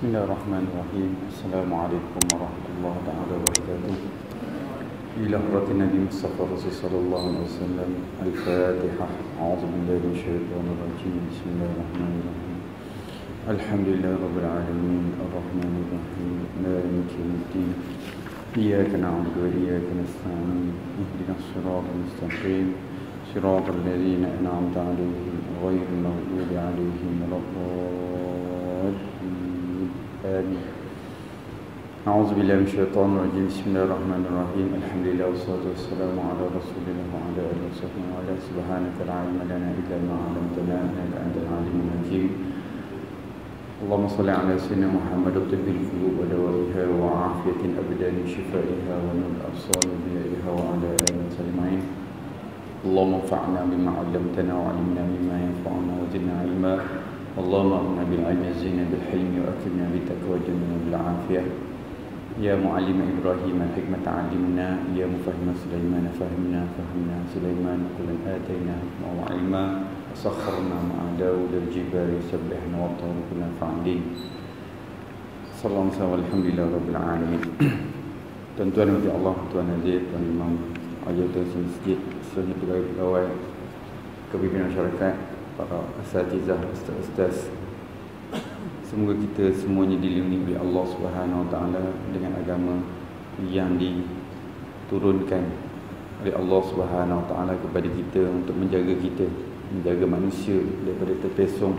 Bismillahirrahmanirrahim. Assalamualaikum warahmatullahi taala wabarakatuh. Ila hadratin Nabi Mustafa Rasul sallallahu alaihi wasallam. Al-Fatihah. A'udzu billahi minasyaitonir rajim. Bismillahirrahmanirrahim. Alhamdulillahirabbil alamin. Arrahmanir rahim. Maliki yaumiddin. Iyyaka na'budu wa iyyaka nasta'in. Ihdinas siratal mustaqim. Siratal ladzina an'amta 'alaihim ghairil maghdubi 'alaihim waladdallin. آمين. أعوذ بالله من الشيطان الرجيم. بسم الله الرحمن الرحيم. الحمد لله والصلاة والسلام على رسول الله وعلى آله وصحبه وعلى سبحانك لا علم لنا إلا ما علمتنا إنك أنت العليم الحكيم. اللهم صل على سيدنا محمد طب القلوب ودوائها وعافية الأبدان شفائها ونور الأبصار وضيائها وعلى آله وصحبه أجمعين. اللهم انفعنا بما علمتنا وعلمنا مما ينفعنا وزدنا علما. اللهم أغننا بالعلم الزين بالحلم وأكرمنا بالتقوى وجملنا بالعافية. يا معلم إبراهيم الحكمة علمنا. يا مفهم سليمان فهمنا سليمان كلا آتينا حكمة وعلما. وسخرنا مع داود الجبال يسبحنا والطير كلا فاعلين. صلى الله عليه وسلم والحمد لله رب العالمين. Tuan-tuan dan Allah, Tuan Nazir, Tuan Imam, Ajar Tuan Masjid, seluruh pegawai-pegawai, kepimpinan masyarakat, para asatizah, ustaz-ustaz, semoga kita semuanya dilindungi oleh Allah Subhanahu Wa Taala dengan agama yang diturunkan oleh Allah Subhanahu Wa Taala kepada kita untuk menjaga kita, menjaga manusia daripada terpesong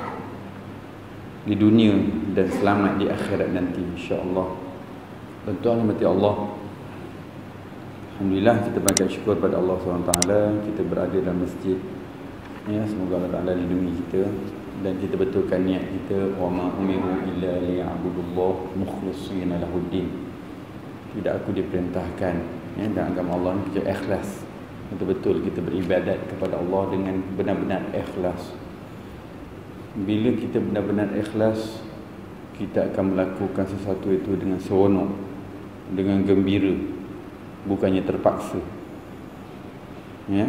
di dunia dan selamat di akhirat nanti, insya-Allah. Tuan-tuan dan puan Allah, alhamdulillah kita banyak syukur pada Allah Subhanahu Wa Taala kita berada dalam masjid. Ya, semoga Allah Ta'ala lindungi kita dan kita betulkan niat kita. Wa ma umiru illa liya'budullah mukhlishina lahuddin. Tidak aku diperintahkan, ya, dan agama Allah ni kita ikhlas. Betul-betul kita beribadat kepada Allah dengan benar-benar ikhlas. Bila kita benar-benar ikhlas, kita akan melakukan sesuatu itu dengan seronok, dengan gembira, bukannya terpaksa. Ya.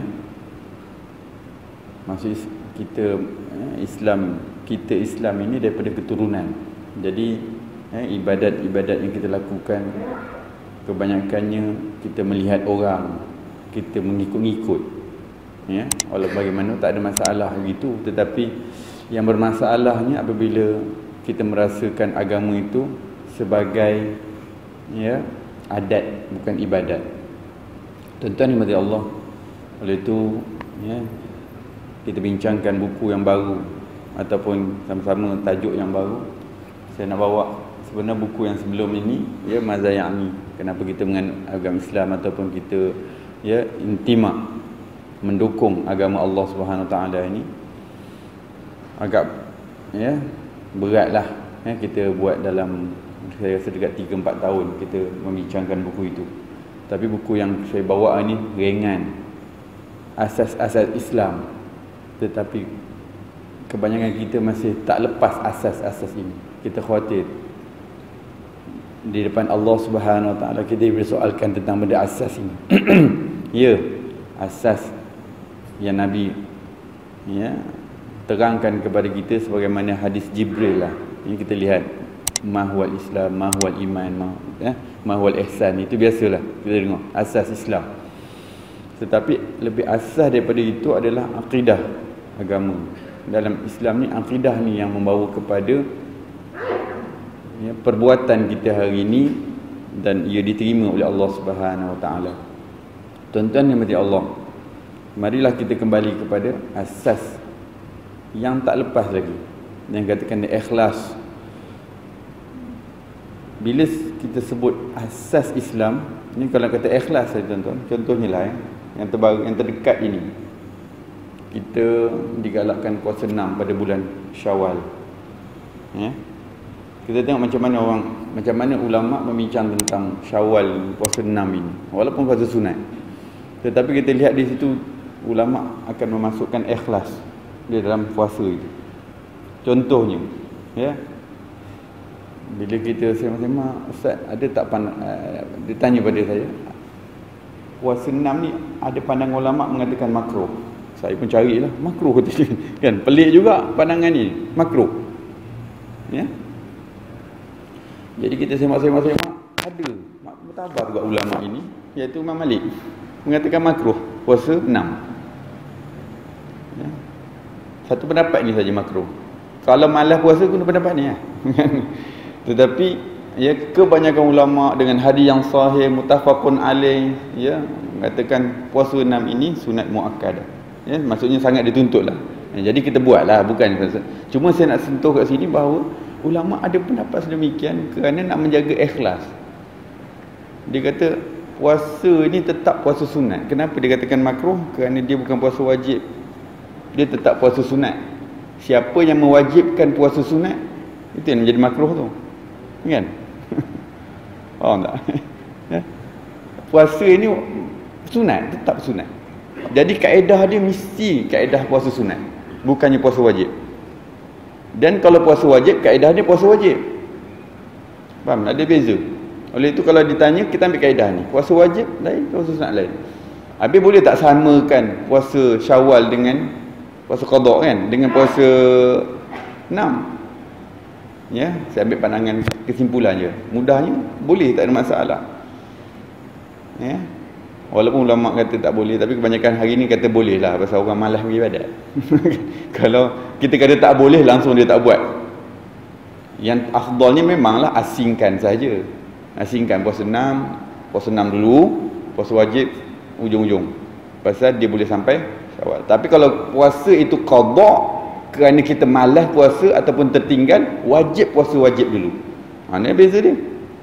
Maksud kita Islam ini daripada keturunan. Jadi ibadat-ibadat yang kita lakukan kebanyakannya kita melihat orang, kita mengikut-ikut. Ya, walau bagaimana tak ada masalah begitu, tetapi yang bermasalahnya apabila kita merasakan agama itu sebagai adat, bukan ibadat. Tuan-tuan yang dirahmati Allah, oleh itu kita bincangkan buku yang baru ataupun sama-sama tajuk yang baru. Saya nak bawa sebenarnya buku yang sebelum ini, Mazayani, kenapa kita menganut agama Islam ataupun kita intimak mendukung agama Allah Subhanahu Wa Taala ini. Agak beratlah kita buat dalam, saya rasa dekat 3-4 tahun kita membincangkan buku itu. Tapi buku yang saya bawa ni ringan, asas-asas Islam. Tetapi kebanyakan kita masih tak lepas asas-asas ini. Kita khawatir di depan Allah Subhanahu Wa Taala kita dipersoalkan tentang benda asas ini. Asas yang Nabi terangkan kepada kita sebagaimana hadis Jibril lah. Ini kita lihat mahwal Islam, mahwal iman, mahwal ihsan. Itu biasalah kita dengar asas Islam. Tetapi lebih asas daripada itu adalah akidah agama. Dalam Islam ni, akidah ni yang membawa kepada perbuatan kita hari ini dan ia diterima oleh Allah Subhanahu Wa Taala. Tuan-tuan yang dirahmati Allah, marilah kita kembali kepada asas yang tak lepas lagi, yang katakan ikhlas. Bila kita sebut asas Islam ni, kalau kata ikhlas saya tuan-tuan, contohnya lah yang terbaru, yang terdekat ini, kita digalakkan puasa 6 pada bulan Syawal. Kita tengok macam mana ulama membincang tentang Syawal, puasa 6 ini, walaupun puasa sunat. Tetapi kita lihat di situ ulama akan memasukkan ikhlas di dalam puasa itu. Contohnya, bila kita sema-sema, ustaz ada tak dia tanya pada saya, puasa 6 ni ada pandangan ulama mengatakan makruh. Saya pun carilah, makruh kata dia. Kan pelik juga pandangan ni, makruh. Ya. Jadi kita semak ada bertabar juga ulama ini, iaitu Imam Malik mengatakan makruh puasa 6. Ya. Satu pendapat ni saja makruh. Kalau malas puasa guna pendapat ni lah. Tetapi ya, kebanyakan ulama dengan hadis yang sahih muttafaqun alaih, ya, mengatakan puasa 6 ini sunat muakkad. Ya, maksudnya sangat dituntutlah. Ya, jadi kita buatlah, bukan. Cuma saya nak sentuh kat sini bahawa ulama ada pendapat sedemikian kerana nak menjaga ikhlas. Dia kata puasa ni tetap puasa sunat. Kenapa dia katakan makruh? Kerana dia bukan puasa wajib. Dia tetap puasa sunat. Siapa yang mewajibkan puasa sunat, itu yang menjadi makruh tu. Kan? Faham tak? Puasa ni sunat, tetap sunat. Jadi kaedah dia mesti kaedah puasa sunat, bukannya puasa wajib. Dan kalau puasa wajib, kaedah dia puasa wajib. Faham? Ada beza. Oleh itu kalau ditanya, kita ambil kaedah ni. Puasa wajib lain, puasa sunat lain. Habis boleh tak samakan puasa Syawal dengan puasa qada kan? Dengan puasa 6. Ya, saya ambil pandangan kesimpulan je. Mudahnya boleh, tak ada masalah. Ya. Walaupun ulama kata tak boleh, tapi kebanyakan hari ni kata boleh lah, pasal orang malas pergi ibadat. Kalau kita kata tak boleh, langsung dia tak buat. Yang afdalnya memanglah asingkan saja. Asingkan puasa 6, puasa 6 dulu, puasa wajib ujung-ujung. Pasal dia boleh sampai Syawal. Tapi kalau puasa itu qada kerana kita malas puasa ataupun tertinggal, wajib puasa wajib dulu. Ni beza dia.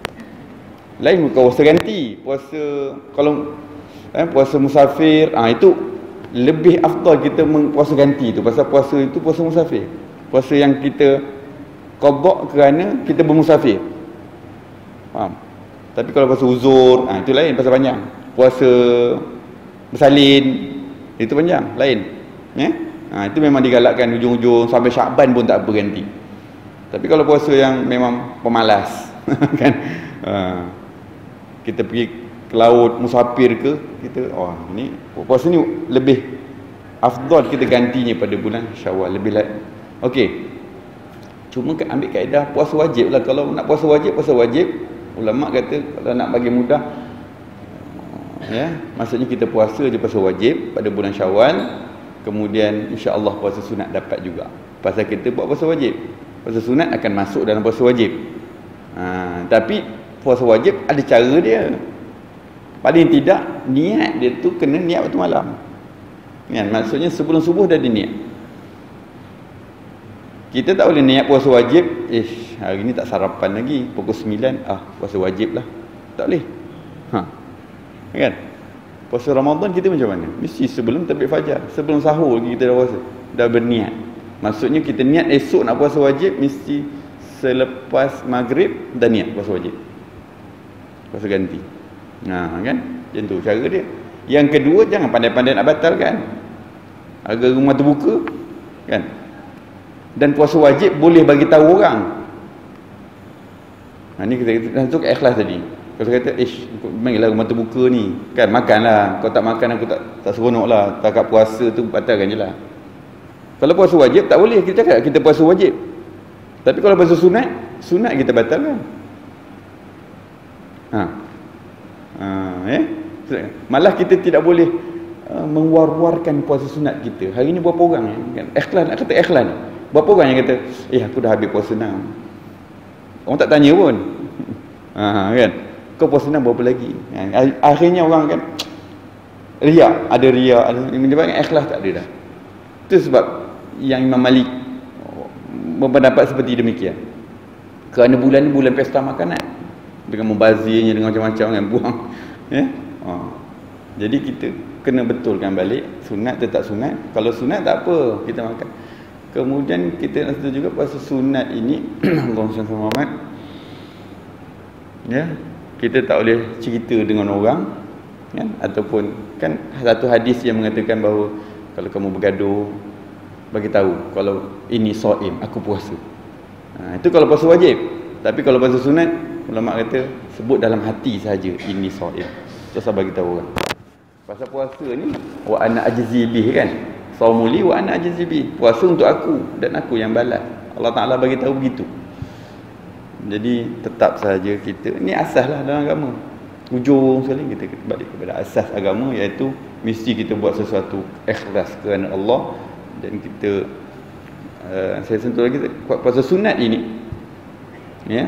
Lain bukan puasa ganti. Puasa kalau puasa musafir, itu lebih afdal kita puasa ganti tu. Pasal puasa itu puasa musafir. Puasa yang kita qada kerana kita bermusafir. Faham? Tapi kalau puasa uzur, itu lain, pasal panjang. Puasa bersalin, itu panjang, lain. Ya? Itu memang digalakkan ujung-ujung sampai Syakban pun tak berhenti. Tapi kalau puasa yang memang pemalas kan, kita pergi ke laut musafir ke, kita ni puasa ni lebih afdal kita gantinya pada bulan Syawal, lebih lain. Okey. Cuma ambil kaedah puasa wajib lah. Kalau nak puasa wajib, ulama kata kalau nak bagi mudah, ya, maksudnya kita puasa je puasa wajib pada bulan Syawal, kemudian insya-Allah puasa sunat dapat juga. Pasal kita buat puasa wajib, puasa sunat akan masuk dalam puasa wajib. Tapi puasa wajib ada cara dia. Paling tidak niat dia tu kena niat waktu malam. Kan? Maksudnya sebelum subuh dah ada niat. Kita tak boleh niat puasa wajib, hari ni tak sarapan lagi, pukul 9, puasa wajib lah. Tak boleh. Kan? Puasa Ramadan kita macam mana? Mesti sebelum terbit fajar, sebelum sahur lagi kita dah puasa, dah berniat. Maksudnya kita niat esok nak puasa wajib, mesti selepas maghrib dah niat puasa wajib, puasa ganti. Kan? Macam tu cara dia. Yang kedua, jangan pandai-pandai nak batalkan. Harga rumah terbuka, kan? Dan puasa wajib boleh bagi tahu orang. Ni kita langsung ikhlas tadi. Kalau kata, mainlah rumah terbuka ni, kan, makanlah. Kau tak makan, aku tak seronok lah. Takat puasa tu batalkan je lah. Kalau puasa wajib tak boleh. Kita cakap kita puasa wajib. Tapi kalau puasa sunat, sunat kita batalkan. Malah kita tidak boleh mewar-warkan puasa sunat kita. Hari ni berapa orang kan? Ikhlas, nak kata ikhlas. Berapa orang yang kata, aku dah habis puasa 6. Orang tak tanya pun. Kan? Kau puasa 6 berapa lagi? Akhirnya orang kan riak, ada riak, ada menyebabkan ikhlas tak ada dah. Itu sebab yang Imam Malik berpendapat seperti demikian. Kerana bulan ni bulan pesta makanan, dengan membazirnya, dengan macam-macam kan, buang. Jadi kita kena betulkan balik, sunat tetap sunat. Kalau sunat tak apa, kita makan. Kemudian kita nak sentuh juga puasa sunat ini Allahumma shalli ala Muhammad. Ya, kita tak boleh cerita dengan orang, kan? Ataupun kan satu hadis yang mengatakan bahawa kalau kamu bergaduh, bagi tahu kalau ini shaim, aku puasa. Itu kalau puasa wajib. Tapi kalau puasa sunat, ulama kata sebut dalam hati saja ini shaim. Terus bagi tahu orang. Pasal puasa ni wa ana ajzi bih, kan? Saumuli wa ana ajzi bih. Puasa untuk aku dan aku yang balas. Allah Taala bagi tahu begitu. Jadi tetap saja kita, ni asaslah dalam agama. Hujung sekali kita balik kepada asas agama, iaitu mesti kita buat sesuatu ikhlas kerana Allah. Dan kita saya sentuh lagi puasa sunat ini, ya.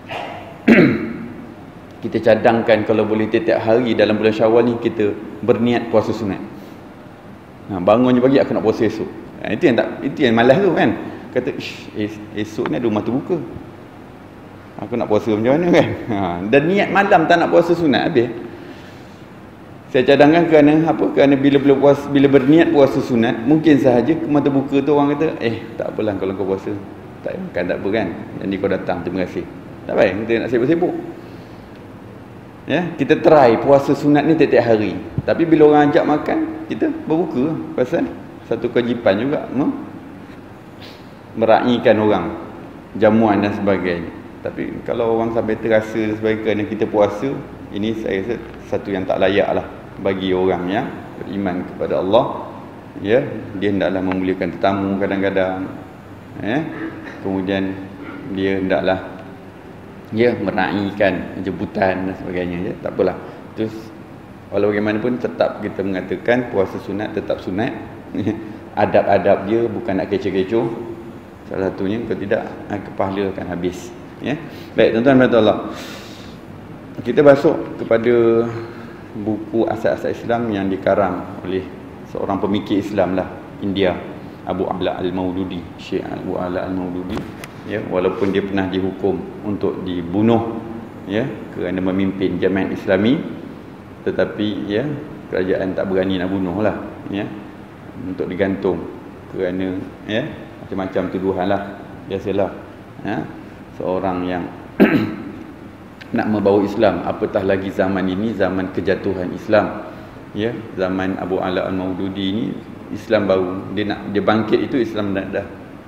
Kita cadangkan kalau boleh tiap hari dalam bulan Syawal ni kita berniat puasa sunat. Bangun je pagi aku nak puasa esok. Itu yang malas tu kan. Kata esok ni ada rumah terbuka, aku nak puasa macam mana kan. Dan niat malam tak nak puasa sunat habis. Saya cadangkan kerana apa? Kerana bila berniat puasa sunat, mungkin sahaja mata buka tu orang kata, tak apalah kalau kau puasa. Tak apa kan. Jadi kau datang, terima kasih. Tak baik kita nak sibuk-sibuk. Ya, kita try puasa sunat ni tiap-tiap hari. Tapi bila orang ajak makan, kita berbuka. Pasal satu kewajipan juga meraihkan orang, jamuan dan sebagainya. Tapi kalau orang sampai terasa sebagai kerana kita puasa, ini saya rasa satu yang tak layak lah bagi orang yang beriman kepada Allah. Ya, dia hendaklah memuliakan tetamu kadang-kadang, ya. Kemudian dia hendaklah meraihkan jemputan dan sebagainya, ya. Tak apalah. Terus walau bagaimanapun tetap kita mengatakan puasa sunat tetap sunat. Adab-adab dia bukan nak kecoh-kecoh. Salah satunya kalau tidak pahala akan habis, ya. Baik tuan-tuan dan Allah, kita masuk kepada buku asas-asas Islam yang dikarang oleh seorang pemikir Islam lah, India, Abu Ala Al-Maududi, Syekh Abu Ala Al-Maududi, ya. Walaupun dia pernah dihukum untuk dibunuh, ya, kerana memimpin Jamaat Islami, tetapi ya kerajaan tak berani nak bunuh lah, ya, untuk digantung kerana ya macam-macam tuduhan lah. Biasalah, ya, seorang yang nak membawa Islam, apatah lagi zaman ini, zaman kejatuhan Islam, ya. Zaman Abu Ala Al-Maududi ini Islam baru, dia bangkit itu Islam dah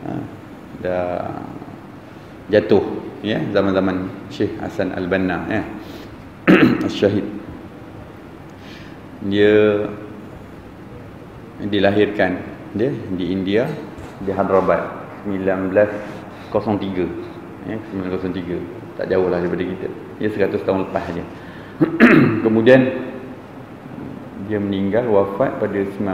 jatuh, ya, zaman-zaman Syekh Hasan Al-Banna, ya. Syahid. Dia dilahirkan dia di India, di Hyderabad 1903, ya, 1903. Tak jauh lah daripada kita. Dia 100 tahun lepas saja. Kemudian dia meninggal, wafat pada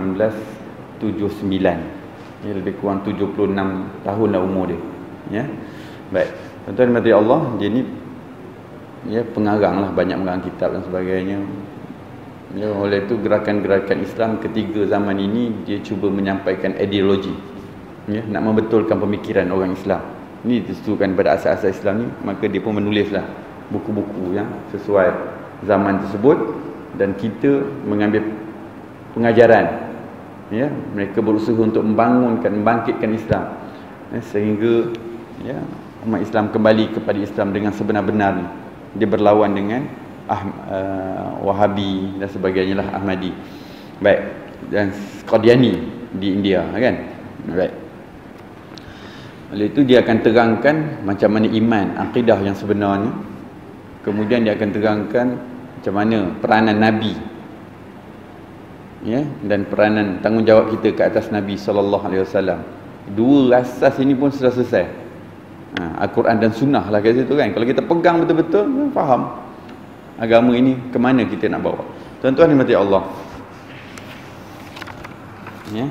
1979. Ya, lebih kurang 76 tahun lah umur dia, ya. Baik, tuan-tuan dan Allah, dia ni ya pengarang lah, banyak mengarang kitab dan sebagainya. Ya, oleh itu gerakan-gerakan Islam ketiga zaman ini dia cuba menyampaikan ideologi, ya, nak membetulkan pemikiran orang Islam. Ini disebutkan pada asas-asas Islam ni, maka dia pun menulislah buku-buku yang sesuai zaman tersebut, dan kita mengambil pengajaran, ya. Mereka berusaha untuk membangkitkan Islam, ya, sehingga ya umat Islam kembali kepada Islam dengan sebenar-benarnya. Dia berlawan dengan Wahabi dan sebagainya lah, Ahmadi, baik, dan Qadiani di India, kan. Baik, oleh itu dia akan terangkan macam mana iman, akidah yang sebenarnya. Kemudian dia akan terangkan macam mana peranan Nabi, ya, dan peranan tanggungjawab kita ke atas Nabi SAW. Dua asas ini pun sudah selesai. Al-Quran dan Sunnah lah kat situ, kan. Kalau kita pegang betul-betul, faham agama ini ke mana kita nak bawa. Tuan-tuan dimati Allah, ya.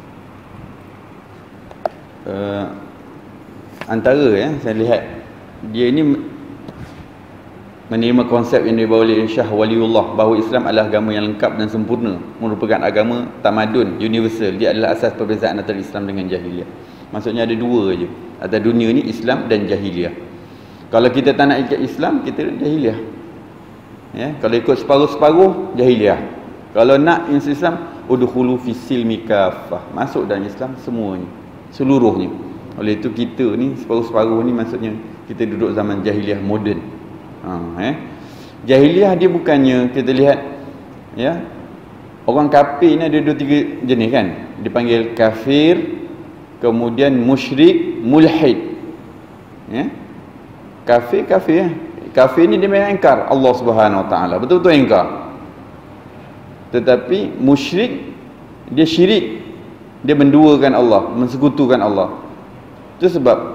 Antara, ya, saya lihat dia ini menerima konsep yang dibawa oleh Syah Waliullah, bahawa Islam adalah agama yang lengkap dan sempurna, merupakan agama tamadun universal. Dia adalah asas perbezaan antara Islam dengan jahiliah. Maksudnya ada dua je atas dunia ni, Islam dan jahiliah. Kalau kita tak nak ikut Islam, kita jahiliah, ya. Kalau ikut separuh-separuh, jahiliah. Kalau nak Islam, udkhulu fis silmi kaffah, masuk dalam Islam semuanya, seluruhnya. Oleh itu kita ni separuh-separuh ni, maksudnya kita duduk zaman jahiliah moden. Jahiliah dia bukannya kita lihat, ya, orang kafir ni ada dua tiga jenis, kan. Dipanggil kafir, kemudian musyrik, mulhid, ya. Kafir, ya. Kafir ni dia memang ingkar Allah Subhanahu Wa Taala, betul-betul ingkar. Tetapi musyrik, dia syirik, dia menduakan Allah, mensekutukan Allah. Itu sebab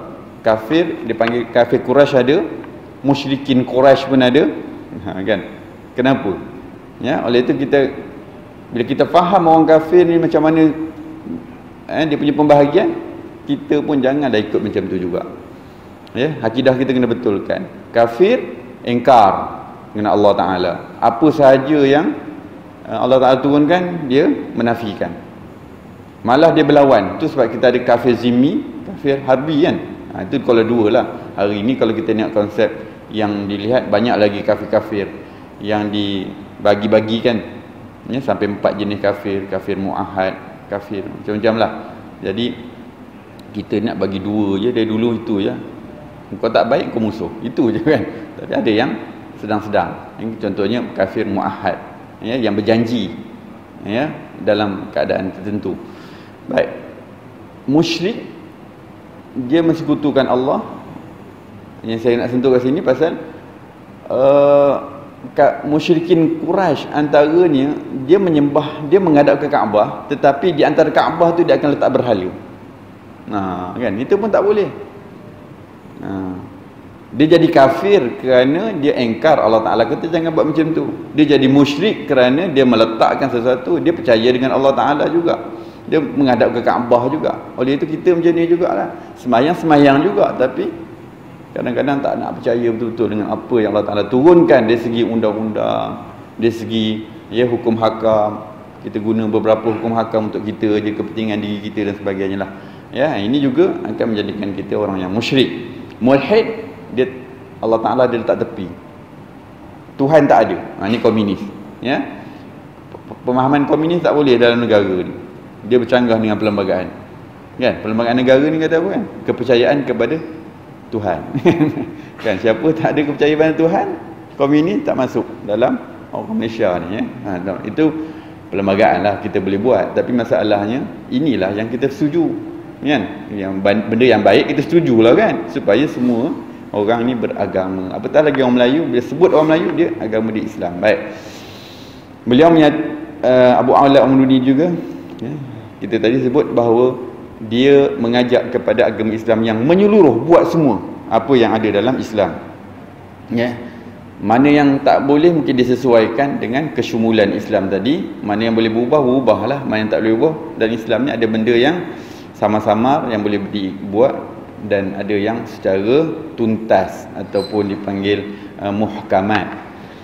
kafir dipanggil kafir Quraisy ada, musyrikin Quraisy pun ada. Kan? Kenapa? Ya, oleh itu bila kita faham orang kafir ni macam mana dia punya pembahagian, kita pun janganlah ikut macam tu juga. Ya, akidah kita kena betulkan. Kafir ingkar dengan Allah Taala. Apa sahaja yang Allah Taala turunkan, dia menafikan. Malah dia berlawan. Itu sebab kita ada kafir zimmi, kafir harbi kan. Itu kalau dua lah. Hari ni kalau kita tengok konsep yang dilihat, banyak lagi kafir-kafir yang dibagi-bagikan, ya, sampai 4 jenis kafir. Kafir mu'ahad, kafir macam-macam lah. Jadi kita nak bagi dua je dari dulu, itu je. Kau tak baik, kau musuh, itu je kan. Tapi ada yang sedang-sedang. Contohnya kafir mu'ahad, ya, yang berjanji, ya, dalam keadaan tertentu. Baik. Musyrik, dia mensekutukan Allah. Yang saya nak sentuh kat sini pasal musyrikin Quraisy antaranya dia menyembah, dia menghadap ke Kaabah, tetapi di antara Kaabah tu dia akan letak berhala. Kan, itu pun tak boleh. Dia jadi kafir kerana dia engkar Allah Ta'ala kata jangan buat macam tu. Dia jadi musyrik kerana dia meletakkan sesuatu, dia percaya dengan Allah Ta'ala juga, dia menghadap ke Kaabah juga. Oleh itu kita macam ni jugalah, semayang juga, tapi kadang-kadang tak nak percaya betul-betul dengan apa yang Allah Ta'ala turunkan dari segi undang-undang, dari segi, ya, hukum hakam. Kita guna beberapa hukum hakam untuk kita je, kepentingan diri kita dan sebagainya lah. Ya, ini juga akan menjadikan kita orang yang musyrik. Mulhid, dia Allah Ta'ala dia letak tepi, Tuhan tak ada. Ini komunis, ya. Pemahaman komunis tak boleh dalam negara ni. Dia bercanggah dengan perlembagaan, kan. Perlembagaan negara ni kata apa kan? Kepercayaan kepada Tuhan. Kan, siapa tak ada kepercayaan pada Tuhan, komunis tak masuk dalam orang Malaysia ni, ya. Itu perlembagaan lah kita boleh buat, tapi masalahnya inilah yang kita setuju, kan. Yang benda yang baik kita setujulah, kan, supaya semua orang ni beragama. Apatah lagi orang Melayu, bila sebut orang Melayu, dia agama dia Islam. Baik. Beliau Abu A'la Al-Maududi juga, ya, kita tadi sebut bahawa dia mengajak kepada agama Islam yang menyeluruh, buat semua apa yang ada dalam Islam, ya. Mana yang tak boleh mungkin disesuaikan dengan kesyumulan Islam tadi. Mana yang boleh berubahlah. Mana yang tak boleh berubah. Dan Islam ni ada benda yang sama-sama yang boleh dibuat, dan ada yang secara tuntas ataupun dipanggil muhkamat.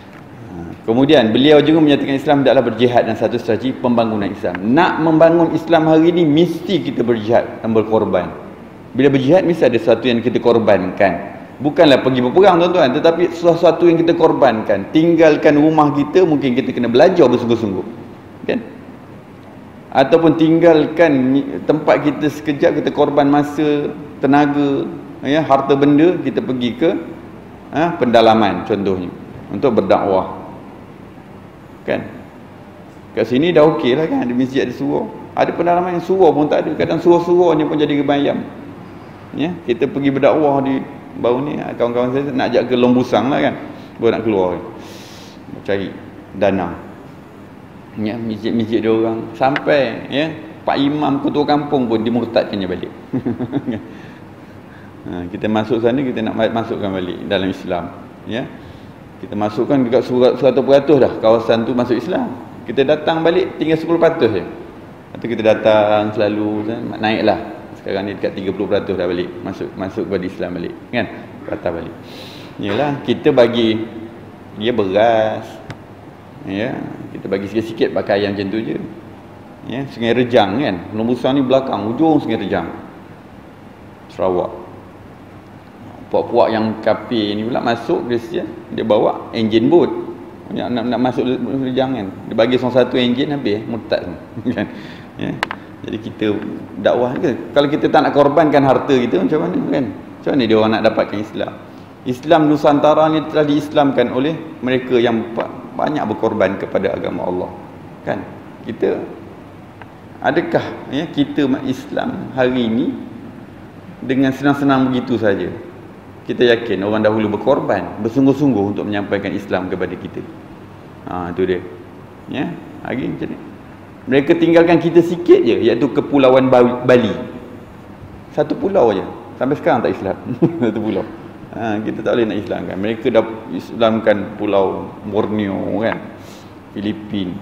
Kemudian beliau juga menyatakan Islam adalah berjihad dan satu strategi pembangunan Islam. Nak membangun Islam hari ini mesti kita berjihad dan berkorban. Bila berjihad mesti ada sesuatu yang kita korbankan. Bukanlah pergi berperang, tuan-tuan, tetapi sesuatu yang kita korbankan. Tinggalkan rumah kita, mungkin kita kena belajar bersungguh-sungguh, kan? Ataupun tinggalkan tempat kita sekejap, kita korban masa, tenaga, ya, harta benda, kita pergi ke pendalaman contohnya untuk berdakwah, kan. Kat sini dah okey lah, kan, di masjid ada surau, ada pendalaman yang surau pun tak ada, kadang surau-suraunya pun jadi gebayam, ya. Kita pergi berdakwah di baru ni, kawan-kawan saya nak ajak ke Lombusang lah, kan, baru nak keluar cari dana, ya, masjid-masjid dia orang, sampai, ya, Pak Imam ketua kampung pun dimurtadkannya balik. Kita masuk sana, kita nak masukkan balik dalam Islam, ya. Kita masukkan dekat 100% dah kawasan tu masuk Islam. Kita datang balik tinggal 10% je. Atau kita datang selalu, naiklah. Sekarang ni dekat 30% dah balik, masuk kepada Islam balik, kan, ke atas balik. Yalah, kita bagi dia beras, ya, kita bagi sikit-sikit pakaian macam tu je, ya. Sungai Rejang, kan, Lombusang ni belakang ujung Sungai Rejang, Sarawak. Puak-puak yang kafir ni pula masuk Kristian, dia bawa enjin bot, nak masuk Rejang, kan, dia bagi seorang satu enjin, habis murtad semua. Kan, ya. Jadi kita dakwah ke, kalau kita tak nak korbankan harta kita, macam mana, kan? Macam mana dia orang nak dapatkan Islam? Islam Nusantara ni telah diislamkan oleh mereka yang banyak berkorban kepada agama Allah, kan? Kita, adakah, ya, kita Islam hari ini dengan senang-senang begitu saja? Kita yakin orang dahulu berkorban bersungguh-sungguh untuk menyampaikan Islam kepada kita. Itu dia, ya. Hari macam ni mereka tinggalkan kita sikit je, iaitu Kepulauan Bali. Satu pulau je, Sampai sekarang tak Islam. Satu pulau. Kita tak boleh nak Islamkan. Mereka dah Islamkan pulau Borneo kan, Filipin.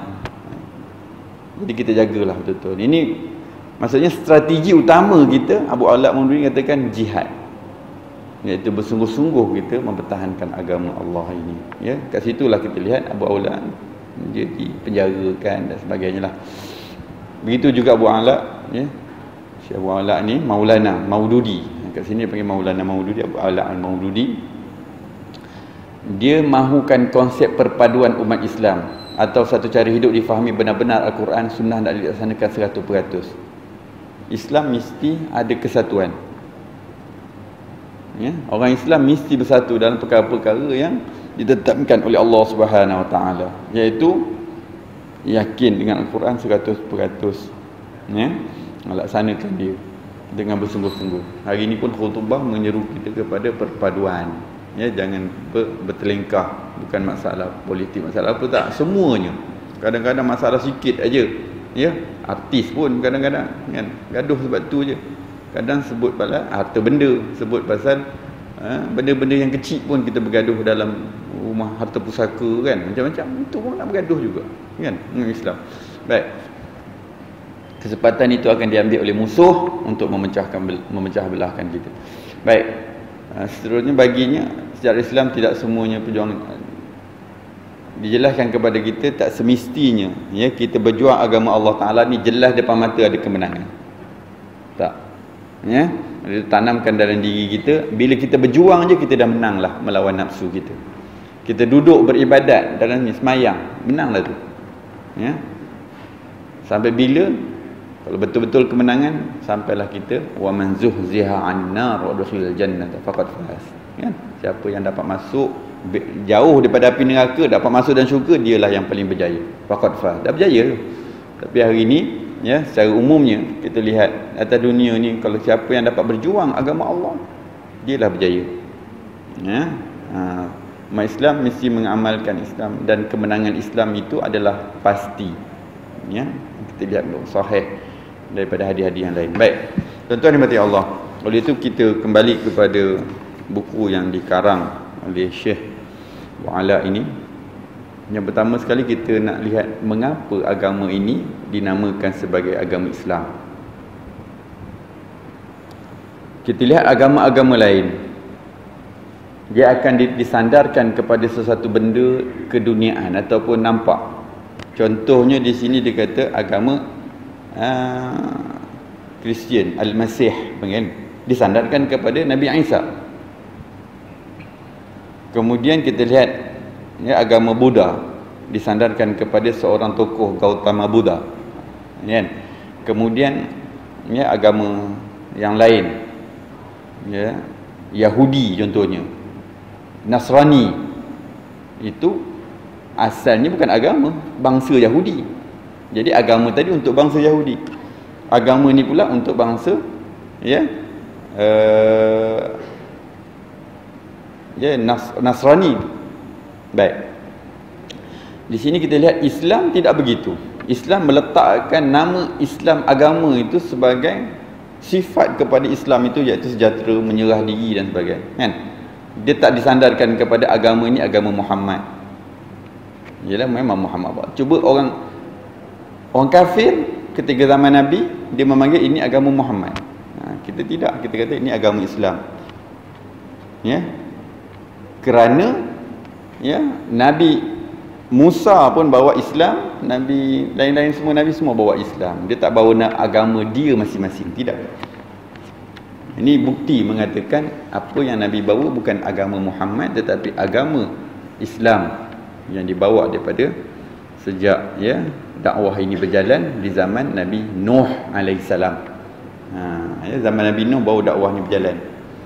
Jadi kita jagalah betul-betul. Ini maksudnya strategi utama kita, Abu Ala Maududi katakan jihad, iaitu bersungguh-sungguh kita mempertahankan agama Allah ini. Ya, kat situlah kita lihat Abu Ala dia dipenjarakan dan sebagainya lah. Begitu juga Abu Ala, ya. Syekh Abu Ala ni Maulana Maududi. Kat sini dia panggil Maulana Maududi, Abu Ala Al-Maududi. Dia mahukan konsep perpaduan umat Islam atau satu cara hidup difahami benar-benar Al-Quran, Sunnah dan dilaksanakan 100%. Islam mesti ada kesatuan. Ya, orang Islam mesti bersatu dalam perkara-perkara yang ditetapkan oleh Allah Subhanahu Wa Taala, iaitu yakin dengan Al-Quran 100%. Ya, melaksanakan dia dengan bersungguh-sungguh. Hari ini pun khutbah menyeru kita kepada perpaduan. Ya, jangan bertelingkah, bukan masalah politik, masalah apa tak, semuanya. Kadang-kadang masalah sikit aja. Ya, artis pun kadang-kadang kan gaduh sebab tu je. Kadang sebut pasal harta benda, sebut pasal benda-benda yang kecil pun kita bergaduh dalam rumah, harta pusaka kan, macam-macam. Itu pun nak bergaduh juga kan dengan Islam. Baik. Kesempatan itu akan diambil oleh musuh untuk memecah belahkan kita. Baik. Seterusnya baginya secara Islam tidak semuanya perjuangan dijelaskan kepada kita, tak semestinya ya kita berjuang agama Allah Taala ni jelas depan mata ada kemenangan. Tak. Ya, ditanamkan dalam diri kita, bila kita berjuang je kita dah menanglah melawan nafsu kita. Kita duduk beribadat dalam ni semayang, menanglah tu. Ya. Sampai bila? Kalau betul-betul kemenangan, sampailah kita wa man zuhziha 'anil nar wa dukhilal jannata faqad faz. Kan? Siapa yang dapat masuk jauh daripada api neraka, dapat masuk dan syurga, dialah yang paling berjaya. Faqad faz. Dah berjaya tu. Tapi hari ini ya, secara umumnya kita lihat atas dunia ni, kalau siapa yang dapat berjuang agama Allah, dialah berjaya. Ya. Umat Islam mesti mengamalkan Islam, dan kemenangan Islam itu adalah pasti. Ya, kita lihat sahih daripada hadis-hadis yang lain. Baik, tuan-tuan dimati Allah, oleh itu kita kembali kepada buku yang dikarang oleh Syekh Abu Ala ini. Yang pertama sekali kita nak lihat mengapa agama ini dinamakan sebagai agama Islam. Kita lihat agama-agama lain, dia akan disandarkan kepada sesuatu benda keduniaan ataupun nampak. Contohnya di sini dia kata agama Kristian, Al-Masih, disandarkan kepada Nabi Isa. Kemudian kita lihat ya, agama Buddha disandarkan kepada seorang tokoh Gautama Buddha. Ya. Kemudian ya, agama yang lain ya, Yahudi contohnya, Nasrani, itu asalnya bukan agama, bangsa Yahudi. Jadi agama tadi untuk bangsa Yahudi, agama ni pula untuk bangsa ya Nasrani. Baik. Di sini kita lihat Islam tidak begitu. Islam meletakkan nama Islam agama itu sebagai sifat kepada Islam itu, iaitu sejahtera, menyerah diri dan sebagainya. Kan? Dia tak disandarkan kepada agama ini agama Muhammad. Yalah, memang Muhammad. Cuba orang kafir ketika zaman Nabi, dia memanggil ini agama Muhammad. Kita tidak, kita kata ini agama Islam. Ya. Kerana ya, Nabi Musa pun bawa Islam, Nabi lain-lain semua Nabi semua bawa Islam. Dia tak bawa agama dia masing-masing, tidak. Ini bukti mengatakan apa yang Nabi bawa bukan agama Muhammad, tetapi agama Islam yang dibawa daripada sejak ya dakwah ini berjalan di zaman Nabi Nuh alaihissalam. Ya, zaman Nabi Nuh baru dakwah ini berjalan.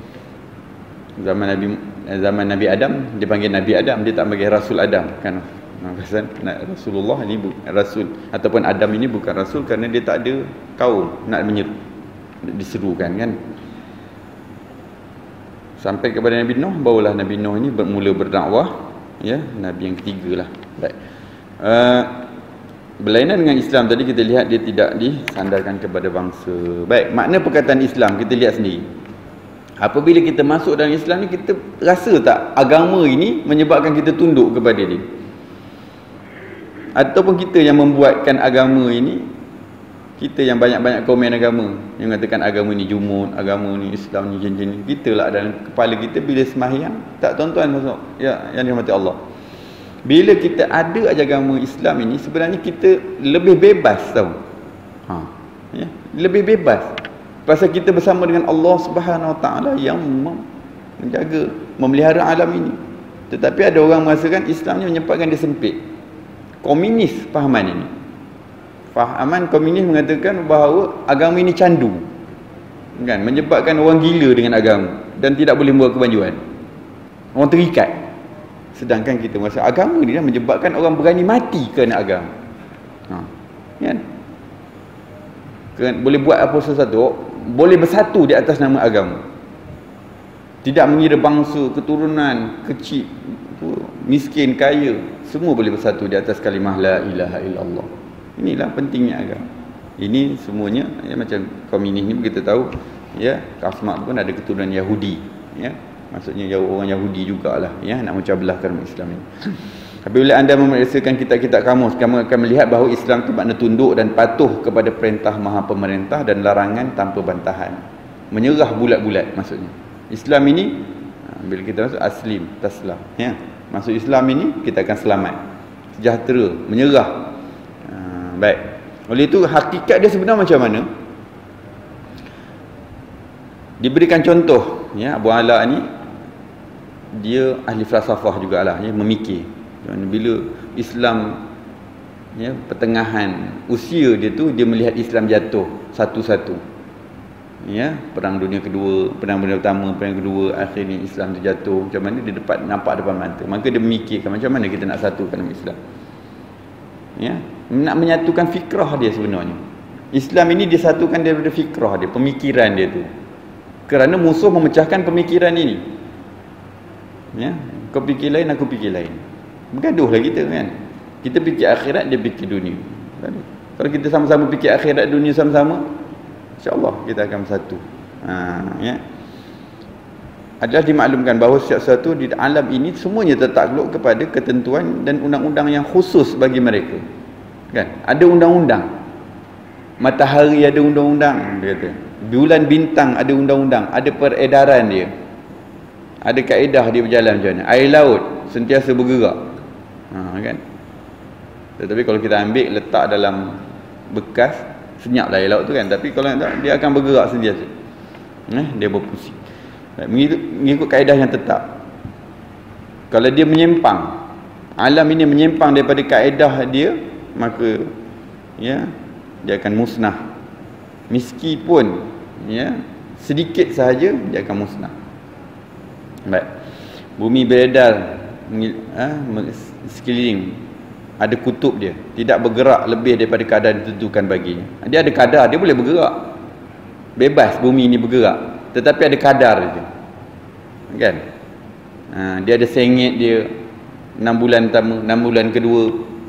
Zaman Nabi Adam dipanggil Nabi Adam, dia tak panggil Rasul Adam kan. Rasulullah ini Rasul ataupun Adam ini bukan Rasul kerana dia tak ada kaum nak menyeru, diserukan kan. Sampai kepada Nabi Nuh, barulah Nabi Nuh ini bermula berdakwah ya, Nabi yang ketiga lah. Baik. Berlainan dengan Islam tadi kita lihat dia tidak disandarkan kepada bangsa. Baik, makna perkataan Islam kita lihat sendiri. Apabila kita masuk dalam Islam ni, kita rasa tak agama ini menyebabkan kita tunduk kepada dia? Ataupun kita yang membuatkan agama ini, kita yang banyak-banyak komen agama, yang mengatakan agama ni jumud, agama ni Islam ni jenis-jenis. Kita lah dalam kepala kita bila sembahyang, tak tuan-tuan masuk ya, yang dirahmati Allah. Bila kita ada aja agama Islam ini, sebenarnya kita lebih bebas tau. Ya, lebih bebas. Pasal kita bersama dengan Allah Subhanahu Wa Taala yang menjaga, memelihara alam ini. Tetapi ada orang merasakan Islam ni menyempatkan dia sempit. Komunis fahaman ini. Fahaman komunis mengatakan bahawa agama ini candu, kan, menyebabkan orang gila dengan agama dan tidak boleh buat kebanjuan. Orang terikat. Sedangkan kita merasa agama ni dah menyebabkan orang berani mati kerana agama. Kan? Boleh buat apa sesuatu, boleh bersatu di atas nama agama. Tidak mengira bangsa, keturunan, kecil, miskin, kaya, semua boleh bersatu di atas kalimah la ilaha illallah. Inilah pentingnya agama. Ini semuanya ya, macam komunis ni kita tahu ya, Karl Marx pun ada keturunan Yahudi ya. Maksudnya orang Yahudi jugalah ya, nak memecah belahkan Islam ini. Apabila anda memeriksakan kitab-kitab kamus, kamu akan melihat bahawa Islam itu makna tunduk dan patuh kepada perintah Maha Pemerintah dan larangan tanpa bantahan. Menyerah bulat-bulat maksudnya. Islam ini bila kita masuk aslim, taslam ya. Masuk Islam ini kita akan selamat, sejahtera, menyerah. Baik. Oleh itu hakikat dia sebenarnya macam mana? Diberikan contoh ya, Abu Ala ni dia ahli falsafah jugalah ya, memikir bila Islam ya, pertengahan usia dia tu, dia melihat Islam jatuh satu-satu ya, perang dunia kedua, perang dunia pertama, perang kedua, akhirnya Islam tu jatuh. Macam mana dia dapat nampak depan mata, maka dia memikirkan macam mana kita nak satukan Islam ya, nak menyatukan fikrah dia. Sebenarnya Islam ini disatukan daripada fikrah dia, pemikiran dia tu, kerana musuh memecahkan pemikiran ini ya. Kau fikir lain, aku fikir lain, bergaduhlah kita kan. Kita fikir akhirat, dia fikir dunia. Kalau kita sama-sama fikir akhirat dunia sama-sama, insya-Allah kita akan bersatu. Ya. Adalah dimaklumkan bahawa setiap sesuatu di alam ini semuanya tertakluk kepada ketentuan dan undang-undang yang khusus bagi mereka. Kan? Ada undang-undang. Matahari ada undang-undang, dia kata. Bulan bintang ada undang-undang, ada peredaran dia. Ada kaedah dia berjalan macam mana. Air laut sentiasa bergerak. Kan? Tetapi kalau kita ambil letak dalam bekas, senyaplah air laut tu kan. Tapi kalau tak, dia akan bergerak sentiasa. Dia berpusing. Mengikut kaedah yang tetap. Kalau dia menyimpang, alam ini menyimpang daripada kaedah dia, maka ya, dia akan musnah. Meskipun ya, sedikit sahaja dia akan musnah. Baik. Bumi beredar sekeliling, ada kutub dia, tidak bergerak lebih daripada kadar ditentukan baginya. Dia ada kadar, dia boleh bergerak bebas, bumi ini bergerak, tetapi ada kadar dia kan. Dia ada sengit dia 6 bulan pertama, 6 bulan kedua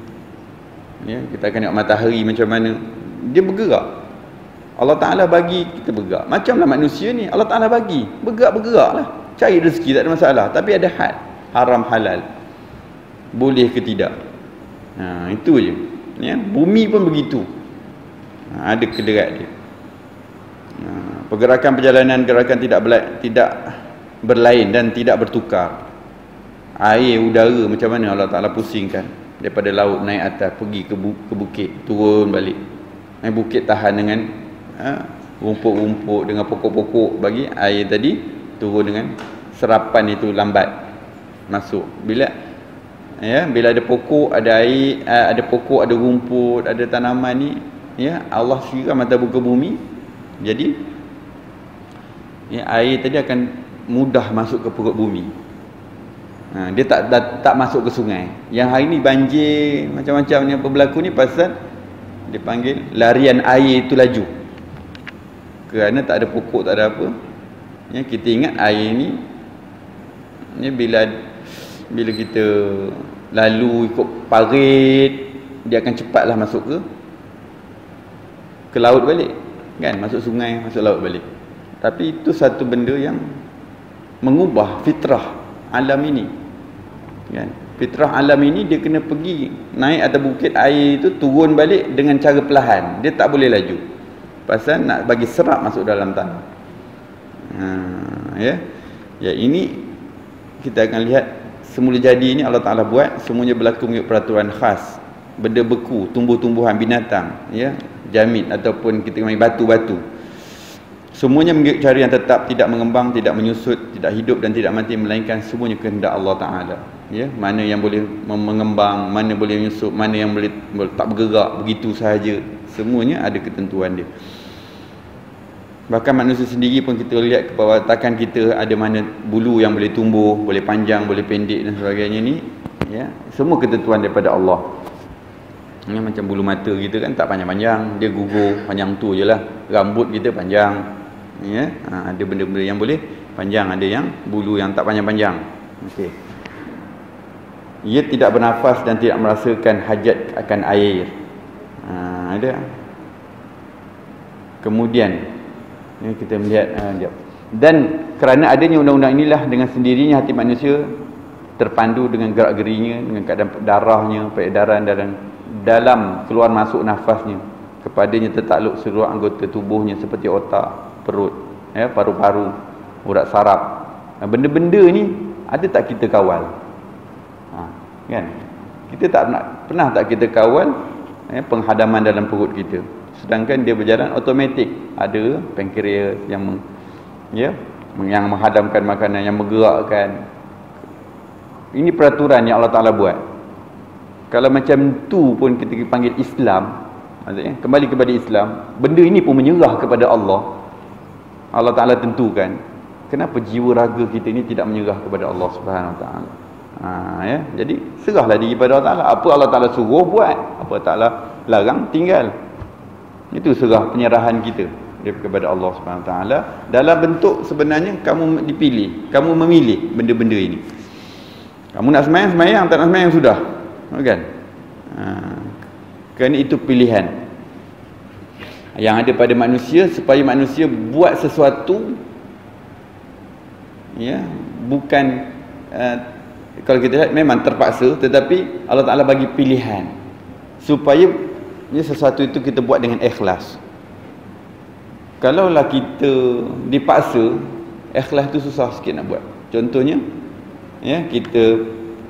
ya, kita akan tengok matahari macam mana dia bergerak. Allah Ta'ala bagi kita bergerak. Macamlah manusia ni, Allah Ta'ala bagi bergerak-bergerak lah, cari rezeki, tak ada masalah. Tapi ada had, haram halal, boleh ke tidak. Itu je ya. Bumi pun begitu, ada kederat dia. Pergerakan perjalanan gerakan tidak berlain dan tidak bertukar. Air, udara macam mana Allah Ta'ala pusingkan, daripada laut naik atas, pergi ke bukit, turun balik. Naik bukit tahan dengan rumput-rumput, dengan pokok-pokok, bagi air tadi turun dengan serapan itu lambat masuk. Bila ada pokok, ada air, ada pokok, ada rumput, ada tanaman ni ya, Allah siram atas muka bumi, jadi ya, air tadi akan mudah masuk ke perut bumi. Dia tak masuk ke sungai. Yang hari ni banjir macam-macam ni apa berlaku ni, pasal dipanggil larian air itu laju, kerana tak ada pokok, tak ada apa ya. Kita ingat air ni ya, bila kita lalu ikut parit, dia akan cepatlah masuk ke laut balik kan, masuk sungai, masuk laut balik. Tapi itu satu benda yang mengubah fitrah alam ini, kan? Fitrah alam ini dia kena pergi naik atas bukit air itu, turun balik dengan cara perlahan. Dia tak boleh laju. Pasal nak bagi serap masuk dalam tanah. Ya, ini kita akan lihat semula jadi ini Allah Ta'ala buat semuanya berlaku mengikut peraturan khas. Benda beku, tumbuh-tumbuhan, binatang, ya, jamit ataupun kita panggil batu-batu. Semuanya mengikut cara yang tetap, tidak mengembang, tidak menyusut, tidak hidup dan tidak mati, melainkan semuanya kehendak Allah Ta'ala. Ya, mana yang boleh mengembang, mana boleh menyusup, mana yang boleh tak bergerak begitu sahaja. Semuanya ada ketentuan dia. Bahkan manusia sendiri pun kita lihat kepawatakan kita, ada mana bulu yang boleh tumbuh, boleh panjang, boleh pendek dan sebagainya ni, ya, semua ketentuan daripada Allah. Ya, macam bulu mata kita kan tak panjang-panjang, dia gugur, panjang tu je lah. Rambut kita panjang, ya, ada benda-benda yang boleh panjang, ada yang bulu yang tak panjang-panjang. Okey. Ia tidak bernafas dan tidak merasakan hajat akan air. Ada. Kemudian kita melihat dan kerana adanya undang-undang inilah dengan sendirinya hati manusia terpandu dengan gerak-gerinya, dengan keadaan darahnya, peredaran dalam keluar masuk nafasnya. Kepadanya tertakluk seluruh anggota tubuhnya seperti otak, perut, ya, paru-paru, urat saraf. Benda-benda ni ada tak kita kawal? Kan? Kita tak pernah tak kita kawal penghadaman dalam perut kita. Sedangkan dia berjalan automatik. Ada pankreas yang yang menghadamkan makanan, yang menggerakkan. Ini peraturan yang Allah Ta'ala buat. Kalau macam tu pun kita panggil Islam, maksudnya kembali kepada Islam, benda ini pun menyerah kepada Allah. Allah Ta'ala tentukan. Kenapa jiwa raga kita ini tidak menyerah kepada Allah Subhanahu Wa Ta'ala? Ya, jadi serahlah diri kepada Allah Ta'ala. Apa Allah Ta'ala suruh buat, apa Allah Ta'ala larang tinggal. Itu serah penyerahan kita kepada Allah Subhanahu Wa Ta'ala. Dalam bentuk sebenarnya kamu dipilih, kamu memilih benda-benda ini. Kamu nak semayang, tak nak semayang sudah, kan? Kerana itu pilihan yang ada pada manusia, supaya manusia buat sesuatu, ya, bukan kalau kita lihat memang terpaksa, tetapi Allah Ta'ala bagi pilihan supaya sesuatu itu kita buat dengan ikhlas. Kalaulah kita dipaksa, ikhlas itu susah sikit nak buat. Contohnya, ya, kita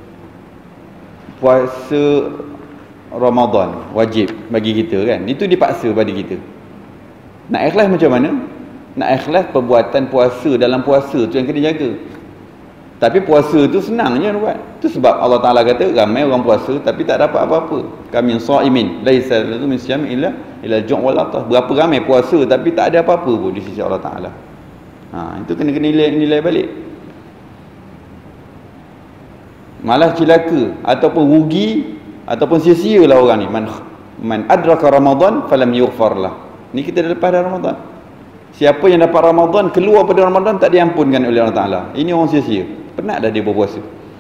puasa Ramadan wajib bagi kita, kan, itu dipaksa pada kita. Nak ikhlas macam mana? Nak ikhlas perbuatan puasa dalam puasa tu yang kena jaga. Tapi puasa tu senang je buat. Tu sebab Allah Ta'ala kata ramai orang puasa tapi tak dapat apa-apa. Kami sha'imin laisa lahu min siyam illa ju' wal atas. Berapa ramai puasa tapi tak ada apa-apa pun di sisi Allah Ta'ala. Itu kena nilai balik. Malah celaka ataupun rugi ataupun sia-sialah orang ni. Man adraka Ramadan falam yughfar lah. Ni kita dah lepas dah Ramadan. Siapa yang dapat Ramadan, keluar pada Ramadan, tak diampunkan oleh Allah Ta'ala. Ini orang sia-sia. Penat dah dia berpuasa.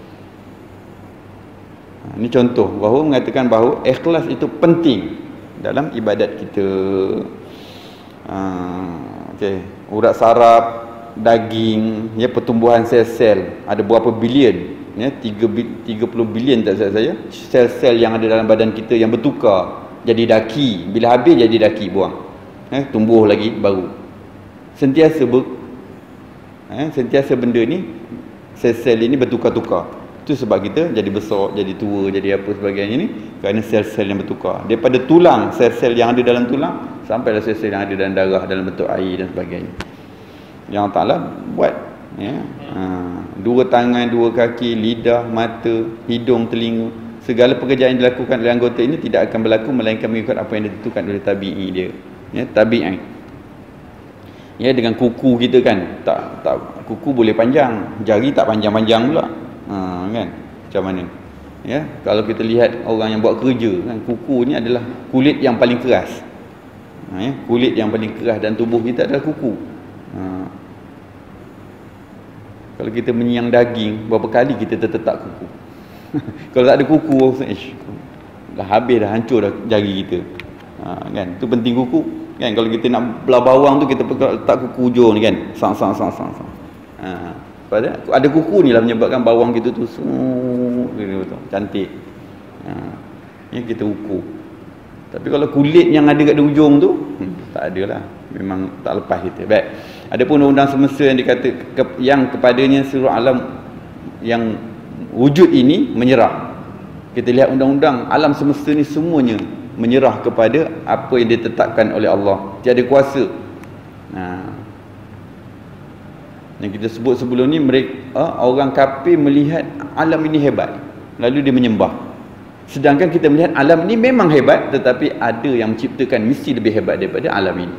Ini contoh bahawa mengatakan bahawa ikhlas itu penting dalam ibadat kita. Okay. Urat saraf, daging, ya, pertumbuhan sel-sel, ada berapa bilion, ya, 30 bilion tak salah saya, sel-sel yang ada dalam badan kita yang bertukar jadi daki. Bila habis jadi daki, buang, tumbuh lagi baru. Sentiasa benda ni, sel-sel ini bertukar-tukar. Itu sebab kita jadi besar, jadi tua, jadi apa sebagainya ni, kerana sel-sel yang bertukar. Daripada tulang, sel-sel yang ada dalam tulang, sampailah sel-sel yang ada dalam darah, dalam bentuk air dan sebagainya. Yang Allah Ta'ala buat, ya. Dua tangan, dua kaki, lidah, mata, hidung, telinga, segala pekerjaan yang dilakukan oleh anggota ini tidak akan berlaku melainkan mengikut apa yang ditentukan oleh tabi'i dia, ya, tabi'i. Ya, dengan kuku kita kan, tak kuku boleh panjang, jari tak panjang-panjang pula. Kan? Macam mana? Ya, kalau kita lihat orang yang buat kerja kan, kuku ni adalah kulit yang paling keras. Ya, kulit yang paling keras dan tubuh kita adalah kuku. Kalau kita menyiang daging, berapa kali kita tertetak kuku. Kalau tak ada kuku, dah habis, dah hancur dah jari kita. Kan? Itu penting kuku. Kan, kalau kita nak belah bawang tu, kita letak kuku hujung ni kan, sang. Ada kuku ni lah menyebabkan bawang kita tu cantik. Yang kita ukur. Tapi kalau kulit yang ada kat ujung tu tak ada lah, memang tak lepas kita. Baik. Adapun undang-undang semesta yang dikata yang kepadanya seluruh alam yang wujud ini menyerah. Kita lihat undang-undang alam semesta ni semuanya menyerah kepada apa yang ditetapkan oleh Allah. Tiada kuasa. Yang kita sebut sebelum ni, mereka orang kafir melihat alam ini hebat, lalu dia menyembah. Sedangkan kita melihat alam ini memang hebat, tetapi ada yang menciptakan mesti lebih hebat daripada alam ini.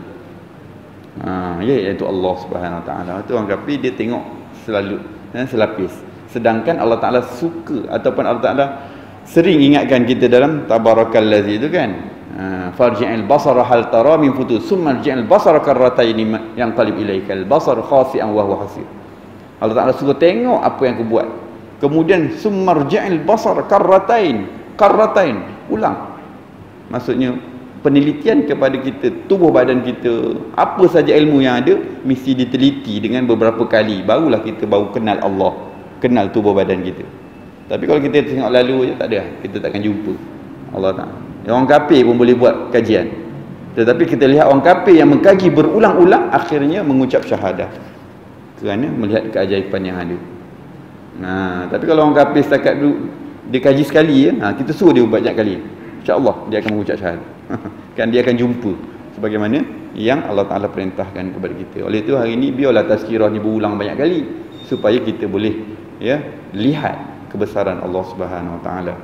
Iaitu Allah Subhanahu Wa Taala. Itu orang kafir dia tengok selalu selapis. Sedangkan Allah Taala suka ataupun Allah Taala sering ingatkan kita dalam tabarakallazi itu kan. Farji'il basara hal tara min futur summa rji'il basara karrataini yang qalib ilaikal basar khasi'an wa huwa hasir. Allah Taala suruh tengok apa yang aku buat. Kemudian summa rji'il basara karratain ulang. Maksudnya penelitian kepada kita, tubuh badan kita, apa saja ilmu yang ada mesti diteliti dengan beberapa kali, barulah kita baru kenal Allah, kenal tubuh badan kita. Tapi kalau kita tengok lalu je, tak ada, kita takkan jumpa Allah Ta'ala. Orang kafir pun boleh buat kajian, tetapi kita lihat orang kafir yang mengkaji berulang-ulang, akhirnya mengucap syahadah kerana melihat keajaiban yang ada. Tapi kalau orang kafir setakat dia kaji sekali, kita suruh dia buat banyak kali, insya-Allah dia akan mengucap syahadah. Kan dia akan jumpa sebagaimana yang Allah Ta'ala perintahkan kepada kita. Oleh itu hari ini biarlah tazkirah ni berulang banyak kali supaya kita boleh lihat kebesaran Allah Subhanahu Wa Ta'ala.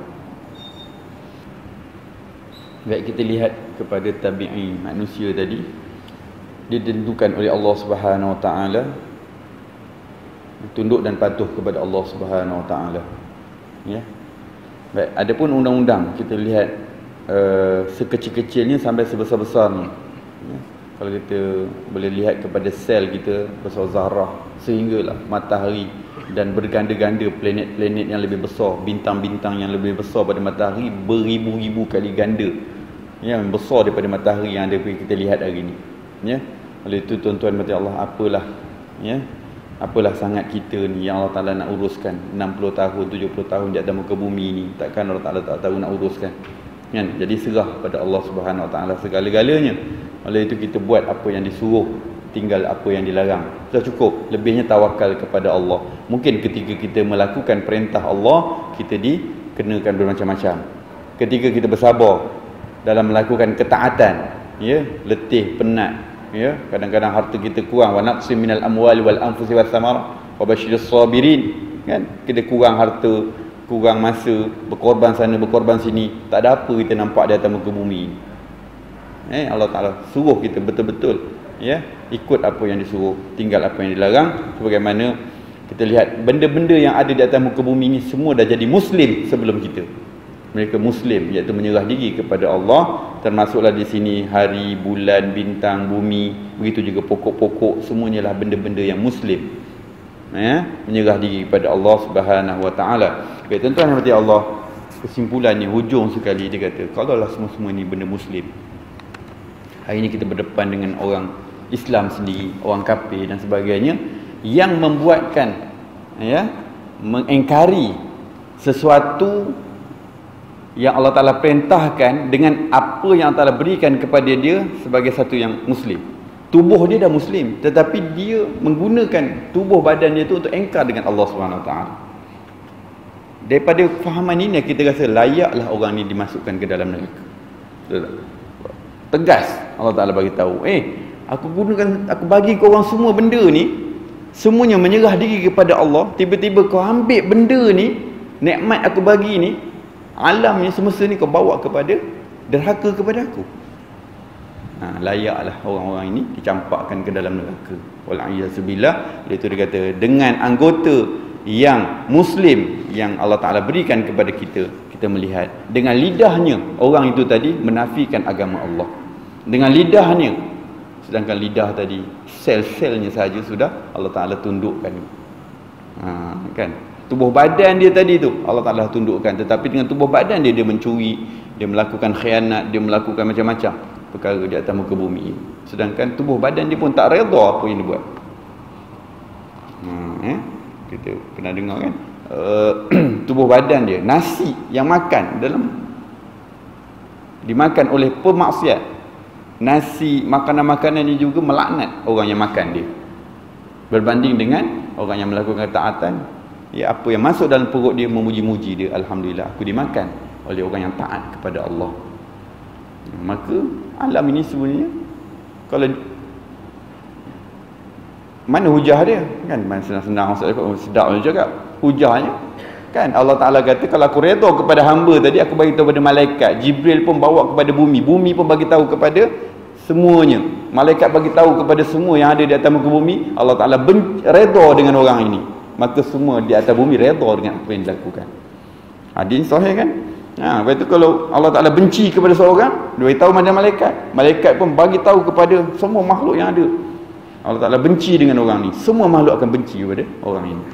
Baik, kita lihat kepada tabi'i manusia tadi, ditentukan oleh Allah Subhanahu Wa Ta'ala tunduk dan patuh kepada Allah Subhanahu Wa Ta'ala. Baik, adapun undang-undang kita lihat sekecil-kecilnya sampai sebesar-besarnya. Kalau kita boleh lihat kepada sel kita besar zarah, sehinggalah matahari dan berganda-ganda planet-planet yang lebih besar, bintang-bintang yang lebih besar pada matahari beribu-ribu kali ganda yang besar daripada matahari yang ada kita lihat hari ini. Oleh itu tuan-tuan mati Allah, apalah sangat kita ni yang Allah Ta'ala nak uruskan 60 tahun, 70 tahun di atas muka bumi ni, takkan Allah Ta'ala tak tahu nak uruskan kan? Jadi serah pada Allah Subhanahu Wa Ta'ala segala-galanya. Oleh itu kita buat apa yang disuruh, tinggal apa yang dilarang, sudah cukup. Lebihnya tawakal kepada Allah. Mungkin ketika kita melakukan perintah Allah, kita dikenakan bermacam-macam. Ketika kita bersabar dalam melakukan ketaatan, letih, penat, kadang-kadang harta kita kurang, wa naqsim minal amwali wal anfusi was samar wa basyiris sabirin, kan? Kita kurang harta, kurang masa, berkorban sana, berkorban sini, tak ada apa kita nampak di atas muka bumi. Allah Ta'ala suruh kita betul-betul ikut apa yang disuruh, tinggal apa yang dilarang. Sebagaimana kita lihat benda-benda yang ada di atas muka bumi ini semua dah jadi Muslim sebelum kita. Mereka Muslim, iaitu menyerah diri kepada Allah. Termasuklah di sini hari, bulan, bintang, bumi, begitu juga pokok-pokok, semuanya lah benda-benda yang Muslim, menyerah diri kepada Allah Subhanahu Wa Ta'ala. Baik, tuan-tuan yang Allah, kesimpulannya hujung sekali dia kata, kalaulah semua-semua ni benda Muslim, hari ini kita berdepan dengan orang Islam sendiri, orang kafir dan sebagainya, yang membuatkan mengingkari sesuatu yang Allah Ta'ala perintahkan dengan apa yang Allah Ta'ala berikan kepada dia sebagai satu yang Muslim. Tubuh dia dah Muslim, tetapi dia menggunakan tubuh badan dia tu untuk engkar dengan Allah Subhanahu Wa Ta'ala. Daripada fahaman ini kita rasa layaklah orang ni dimasukkan ke dalam neraka. Tegas Allah Ta'ala bagi tahu, aku bagi kau orang semua benda ni, semuanya menyerah diri kepada Allah, tiba-tiba kau ambil benda ni, nikmat aku bagi ni, alam ni, semesta ni kau bawa kepada derhaka kepada aku. Layaklah orang-orang ini dicampakkan ke dalam neraka. Wal'iyyazubillah. Itu dia kata, dengan anggota yang Muslim yang Allah Ta'ala berikan kepada kita, kita melihat dengan lidahnya orang itu tadi menafikan agama Allah dengan lidahnya, sedangkan lidah tadi sel-selnya saja sudah Allah Ta'ala tundukkan. Kan, tubuh badan dia tadi tu Allah Ta'ala tundukkan, tetapi dengan tubuh badan dia mencuri, dia melakukan khianat, dia melakukan macam-macam perkara di atas muka bumi, sedangkan tubuh badan dia pun tak redha apa yang dia buat. kita pernah dengar kan, tubuh badan dia, nasi yang makan dimakan oleh pemaksiat, nasi makanan-makanan ni juga melaknat orang yang makan dia, berbanding dengan orang yang melakukan ketaatan, ya, apa yang masuk dalam perut dia memuji-muji dia, alhamdulillah aku dimakan oleh orang yang taat kepada Allah. Maka alam ini sebenarnya, kalau mana hujah dia kan, mana senang-senang sedap dia cakap hujahnya kan. Allah Ta'ala kata, kalau aku redha kepada hamba tadi, aku bagi tahu kepada malaikat, Jibril pun bawa kepada bumi, bumi pun bagi tahu kepada semuanya, malaikat bagi tahu kepada semua yang ada di atas muka bumi, Allah Ta'ala redha dengan orang ini, maka semua di atas bumi redha dengan apa yang dilakukan. Hadis sahih kan. Lepas tu kalau Allah Ta'ala benci kepada seorang, dia beritahu pada malaikat, malaikat pun bagi tahu kepada semua makhluk yang ada, Allah Ta'ala benci dengan orang ni, semua makhluk akan benci kepada orang ini.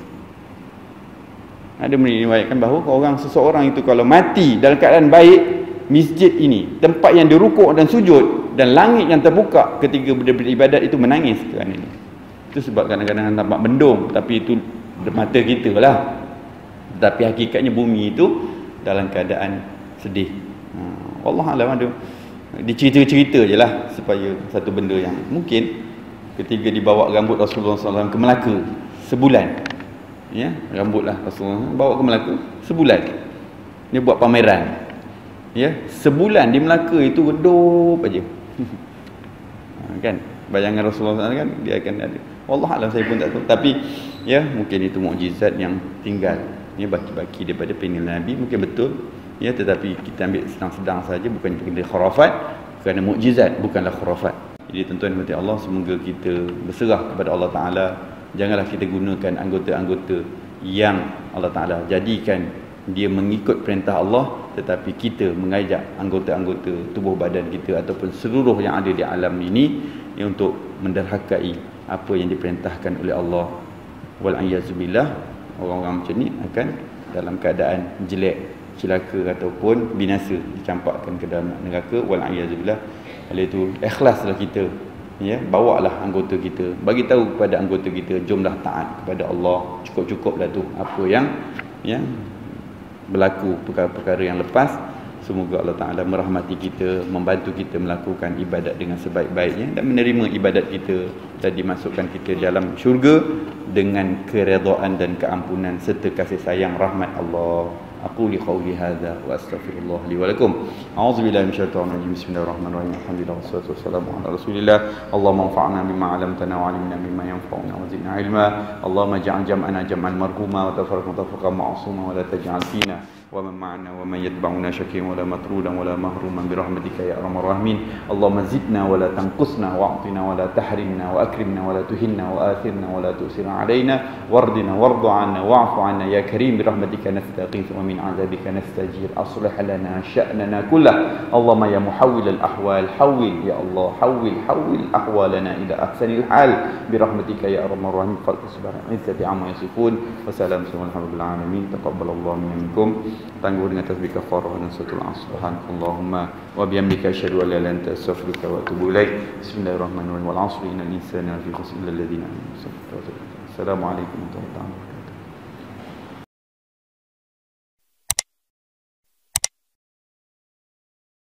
Ada meriwayatkan bahawa seseorang itu kalau mati dalam keadaan baik, masjid ini, tempat yang dia rukuk dan sujud, dan langit yang terbuka ketika dia beribadat itu menangis kerana ini. Itu sebab kadang-kadang nampak mendung, tapi itu mata kita lah, tapi hakikatnya bumi itu dalam keadaan sedih. Allah Alam, ada dicerita-cerita je lah, supaya satu benda yang mungkin ketika dibawa rambut Rasulullah SAW ke Melaka sebulan, ya, rambutlah Rasulullah bawa ke Melaka sebulan, dia buat pameran, ya, sebulan di Melaka itu redup aja. Kan bayangan Rasulullah SAW kan, dia akan ada, wallah alam, saya pun tak tahu, tapi ya mungkin itu mukjizat yang tinggal, ya, baki-baki daripada peninggalan Nabi, mungkin betul, ya, tetapi kita ambil sedang-sedang saja, bukan kerana khurafat, kerana mukjizat, bukanlah khurafat. Jadi tuan-tuan dan Allah, semoga kita berserah kepada Allah Ta'ala. Janganlah kita gunakan anggota-anggota yang Allah Ta'ala jadikan dia mengikut perintah Allah, tetapi kita mengajak anggota-anggota tubuh badan kita ataupun seluruh yang ada di alam ini, ya, untuk menderhakai apa yang diperintahkan oleh Allah. Wal'iyyazubillah, orang-orang macam ni akan dalam keadaan jelek, celaka ataupun binasa, dicampakkan ke dalam neraka. Wal'iyyazubillah. Oleh itu ikhlaslah kita, ya, bawalah anggota kita, bagi tahu kepada anggota kita, jomlah taat kepada Allah, cukup-cukuplah tu apa yang, ya, berlaku perkara-perkara yang lepas. Semoga Allah Ta'ala merahmati kita, membantu kita melakukan ibadat dengan sebaik-baiknya, dan menerima ibadat kita dan dimasukkan kita dalam syurga dengan keredaan dan keampunan serta kasih sayang rahmat Allah. Aku li qawli hadza wa astaghfirullah li wa lakum. A'udzubillahi minasyaitonir rajim. Bismillahirrahmanirrahim. Alhamdulillah wassalatu wassalamu ala Rasulillah. Allahumma anfa'na bima 'allamtana wa 'allimna bima yanfa'una wa zidna 'ilma. Allahumma ij'al jam'ana jam'an marhuma wa tafarraqana tafarraqan ma'suma wa la taj'al fina wa man ma'ana wa man yatba'una shakiyan wa la matrudan wa la mahruman bi rahmatika ya arhamar rahimin. Allahumma zidna wa la tanqusna wa'tina wa la tahrimna wa akrimna wa la tuhinna wa athirna wa la tu'sirna 'alaina wardina wardu 'anna wa'fu 'anna ya karim bi rahmatika nastaghith wa min 'adzabika nastajir. Aslih lana sya'nana kullah. Allahumma ya muhawwil al-ahwal hawwil ya Allah, hawwil ahwalana ila ahsanil hal bi rahmatika ya arhamar rahimin. Subhana izzati amma yasifun wa salamun alhamdulillahi alamin. Taqabbalallahu minna minkum. Tangguh dengan tasbih kafarah dan suratul Asr. Subhanakallahumma wa bihamdika asyhadu an la ilaha illa anta astaghfiruka wa atubu ilaik. Bismillahirrahmanirrahim. Wal 'asri innal insana lafi khusr illa alladhina amanu. Assalamualaikum warahmatullahi wabarakatuh.